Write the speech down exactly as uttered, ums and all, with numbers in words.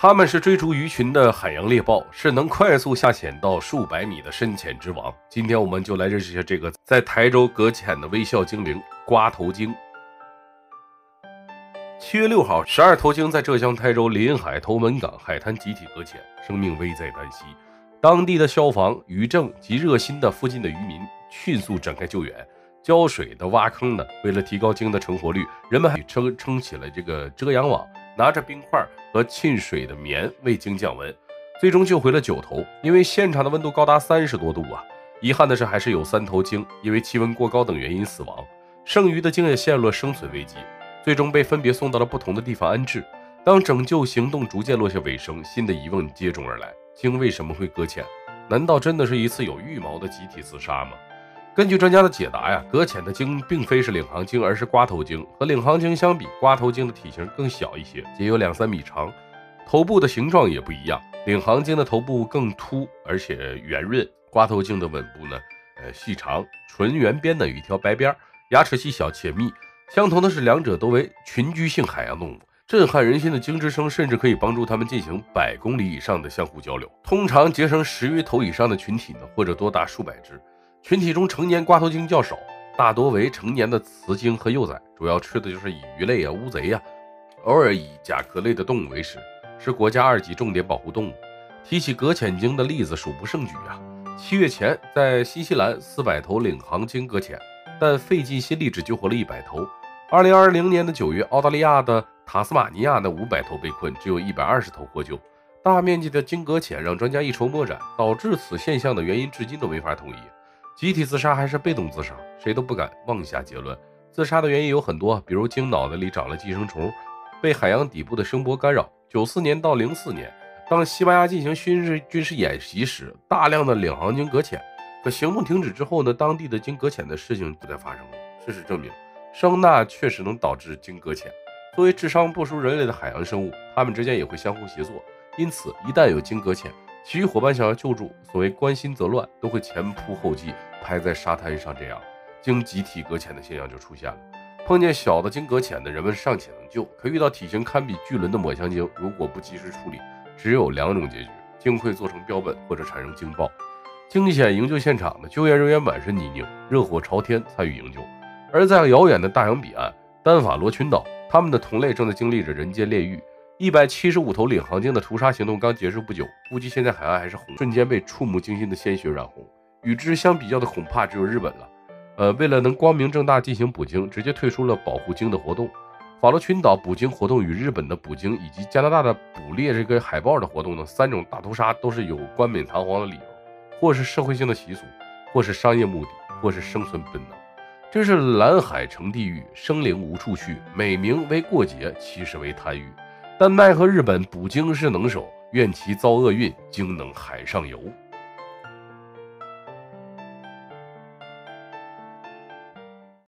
它们是追逐鱼群的海洋猎豹，是能快速下潜到数百米的深潜之王。今天我们就来认识一下这个在台州搁浅的微笑精灵——瓜头鲸。七月六号，十二头鲸在浙江台州临海头门港海滩集体搁浅，生命危在旦夕。当地的消防、渔政及热心的附近的渔民迅速展开救援。浇水的挖坑呢，为了提高鲸的成活率，人们还撑撑起了这个遮阳网，拿着冰块和浸水的棉为鲸降温，最终救回了九头。因为现场的温度高达三十多度啊，遗憾的是还是有三头鲸因为气温过高等原因死亡，剩余的鲸也陷入了生存危机，最终被分别送到了不同的地方安置。当拯救行动逐渐落下尾声，新的疑问接踵而来：鲸为什么会搁浅？难道真的是一次有预谋的集体自杀吗？根据专家的解答呀，搁浅的鲸并非是领航鲸，而是瓜头鲸。和领航鲸相比，瓜头鲸的体型更小一些，仅有两三米长，头部的形状也不一样。领航鲸的头部更凸而且圆润，瓜头鲸的吻部呢，呃细长，唇圆边呢有一条白边，牙齿细小且密。相同的是，两者都为群居性海洋动物。震撼人心的鲸之声甚至可以帮助它们进行百公里以上的相互交流。通常结成十余头以上的群体呢，或者多达数百只。群体中成年瓜头鲸较少，大多为成年的雌鲸和幼崽，主要吃的就是以鱼类啊、乌贼呀、啊，偶尔以甲壳类的动物为食，是国家二级重点保护动物。提起搁浅鲸的例子数不胜举啊！七月前，在新西兰四百头领航鲸搁浅，但费尽心力只救活了一百头。二零二零年的九月，澳大利亚的塔斯马尼亚的五百头被困，只有一百二十头获救。大面积的鲸搁浅让专家一筹莫展，导致此现象的原因至今都没法统一。集体自杀还是被动自杀，谁都不敢妄下结论。自杀的原因有很多，比如鲸脑袋里长了寄生虫，被海洋底部的声波干扰。九四年到零四年，当西班牙进行军事军事演习时，大量的领航鲸搁浅。可行动停止之后呢，当地的鲸搁浅的事情不再发生了。事实证明，声呐确实能导致鲸搁浅。作为智商不输人类的海洋生物，它们之间也会相互协作。因此，一旦有鲸搁浅，其余伙伴想要救助，所谓关心则乱，都会前仆后继，拍在沙滩上，这样鲸集体搁浅的现象就出现了。碰见小的鲸搁浅的人们尚且能救，可遇到体型堪比巨轮的抹香鲸，如果不及时处理，只有两种结局：鲸会做成标本，或者产生鲸爆。惊险营救现场的救援人员满身泥泞，热火朝天参与营救。而在遥远的大洋彼岸，丹法罗群岛，他们的同类正在经历着人间炼狱。一百七十五头领航鲸的屠杀行动刚结束不久，估计现在海岸还是红，瞬间被触目惊心的鲜血染红。与之相比较的恐怕只有日本了。呃，为了能光明正大进行捕鲸，直接退出了保护鲸的活动。法罗群岛捕鲸活动与日本的捕鲸以及加拿大的捕猎这个海豹的活动呢，三种大屠杀都是有冠冕堂皇的理由，或是社会性的习俗，或是商业目的，或是生存本能。真是蓝海成地狱，生灵无处去，美名为过节，其实为贪欲。但奈何日本捕鲸是能手，愿其遭厄运，鲸能海上游。